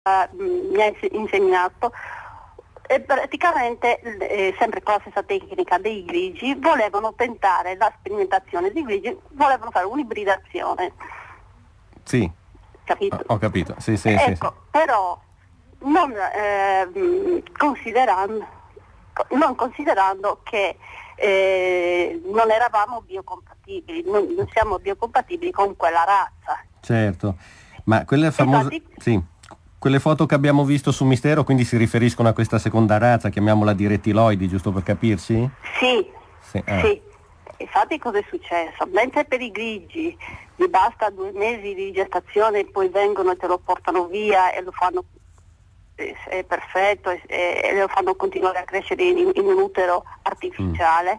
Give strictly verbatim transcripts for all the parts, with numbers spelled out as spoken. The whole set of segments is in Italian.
mh, mi ha ins- insegnato. E praticamente, eh, sempre con la stessa tecnica dei grigi, volevano tentare la sperimentazione dei grigi, volevano fare un'ibridazione. Sì, Capito? ho capito. Sì, sì, ecco, sì, sì. però non, ehm, considerando, non considerando che eh, non eravamo biocompatibili, non, non siamo biocompatibili con quella razza. Certo, ma quelle famose, Infatti, sì, quelle foto che abbiamo visto su Mistero quindi si riferiscono a questa seconda razza, chiamiamola di rettiloidi, giusto per capirci? sì, Sì, ah, sì. Infatti cosa è successo? Mentre per i grigi gli basta due mesi di gestazione e poi vengono e te lo portano via e lo fanno, eh, è perfetto, e, e lo fanno continuare a crescere in, in un utero artificiale.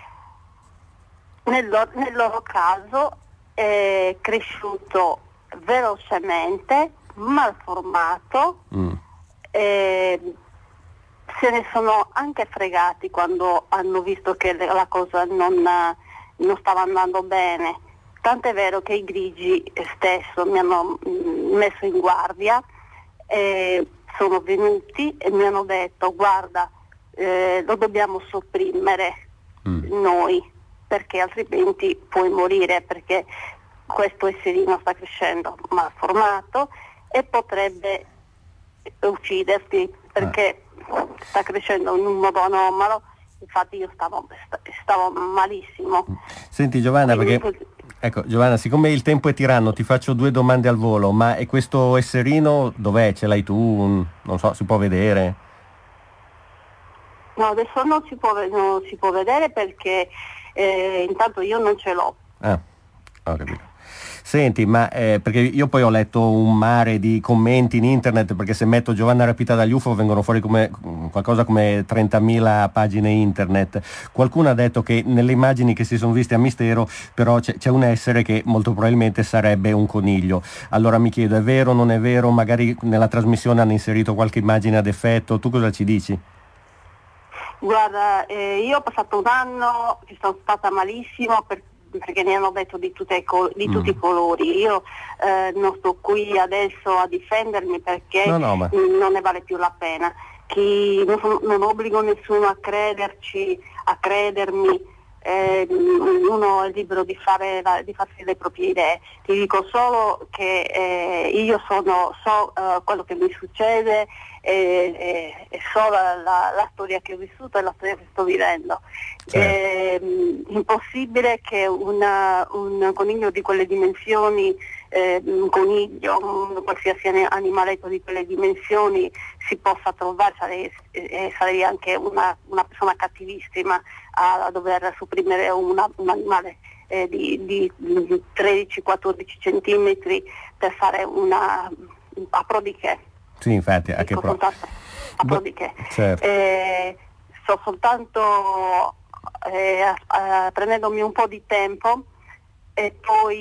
Nel, lo- nel loro caso è cresciuto velocemente, malformato, mm, eh, se ne sono anche fregati quando hanno visto che le- la cosa non, eh, non stava andando bene. Tant'è vero che i grigi stesso mi hanno mm, messo in guardia, eh, sono venuti e mi hanno detto: guarda, eh, lo dobbiamo sopprimere mm. noi, perché altrimenti puoi morire, perché questo esserino sta crescendo malformato e potrebbe ucciderti, perché sta crescendo in un modo anomalo. Infatti io stavo, stavo malissimo. Senti Giovanna, Quindi, perché ecco Giovanna, siccome il tempo è tiranno, ti faccio due domande al volo, ma è questo esserino dov'è? Ce l'hai tu? Un- Non so, si può vedere? no, adesso non si può, ve- non si può vedere perché eh, intanto io non ce l'ho. Ah, ho capito. Senti, ma eh, perché io poi ho letto un mare di commenti in internet, perché se metto Giovanna rapita dagli U F O vengono fuori come qualcosa come trentamila pagine internet. Qualcuno ha detto che nelle immagini che si sono viste a Mistero però c'è, c'è un essere che molto probabilmente sarebbe un coniglio. Allora mi chiedo, è vero o non è vero? Magari nella trasmissione hanno inserito qualche immagine ad effetto, tu cosa ci dici? Guarda, eh, io ho passato un anno che sono stata malissimo per- perché mi hanno detto di, tutte i col- di tutti Mm. i colori. Io eh, non sto qui adesso a difendermi perché No, no, ma mm, non ne vale più la pena. Chi, non, sono- non obbligo nessuno a crederci, a credermi. Eh, uno è libero di, fare la- di farsi le proprie idee. Ti dico solo che eh, io sono, so eh, quello che mi succede e, e- e so la, la- la storia che ho vissuto e la storia che sto vivendo. certo. È impossibile che una- un coniglio di quelle dimensioni, eh, un coniglio, un qualsiasi ani- animaletto di quelle dimensioni si possa trovare. Sarei, eh, sarei anche una, una persona cattivissima a, a dover sopprimere una- un animale eh, di, di- di tredici quattordici centimetri per fare una aprodicche. Sì, infatti, a che Dico pro... soltanto Beh, aprodicche. certo. Eh, sto soltanto eh, a- a- prendendomi un po' di tempo e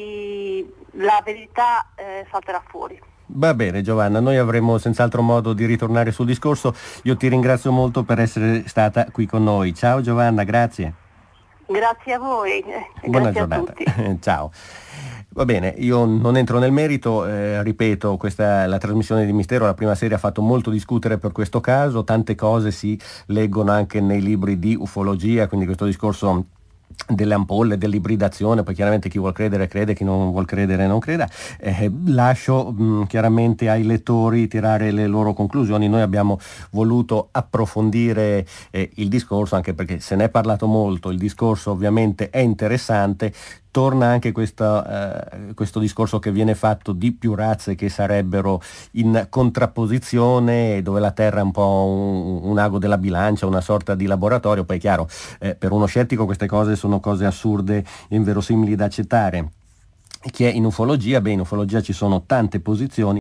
poi la verità eh, salterà fuori. Va bene Giovanna, noi avremo senz'altro modo di ritornare sul discorso. Io ti ringrazio molto per essere stata qui con noi. Ciao Giovanna, grazie. Grazie a voi, eh, Buona grazie a giornata. tutti. Ciao. Va bene, io non entro nel merito, eh, ripeto, questa, la trasmissione di Mistero, la prima serie, ha fatto molto discutere per questo caso, tante cose si leggono anche nei libri di ufologia, quindi questo discorso delle ampolle, dell'ibridazione, poi chiaramente chi vuol credere crede, chi non vuol credere non creda. Eh, lascio mh, chiaramente ai lettori tirare le loro conclusioni. Noi abbiamo voluto approfondire eh, il discorso, anche perché se ne è parlato molto, il discorso ovviamente è interessante. Torna anche questa, eh, questo discorso che viene fatto di più razze che sarebbero in contrapposizione, dove la Terra è un po' un, un ago della bilancia, una sorta di laboratorio. Poi è chiaro, eh, per uno scettico queste cose sono cose assurde, inverosimili da accettare. Chi è in ufologia? Beh, in ufologia ci sono tante posizioni.